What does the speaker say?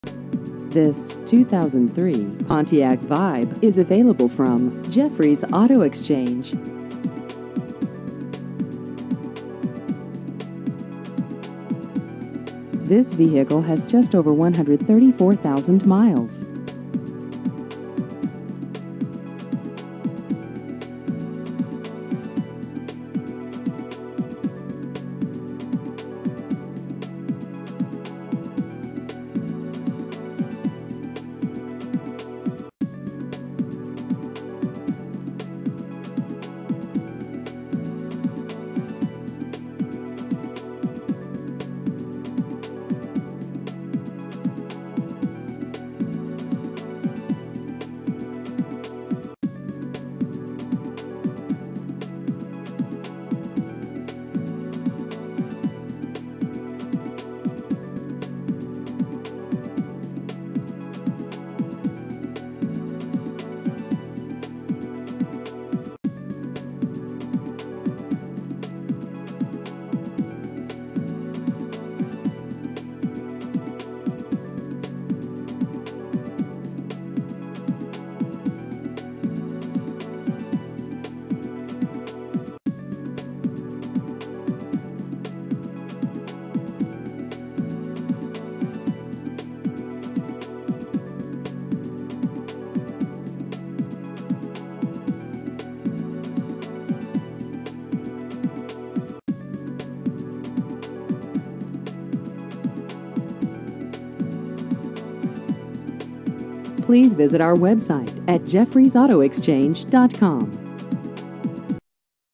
This 2003 Pontiac Vibe is available from Jeffrey's Auto Exchange. This vehicle has just over 134,000 miles. Please visit our website at jeffreysautoexchange.com.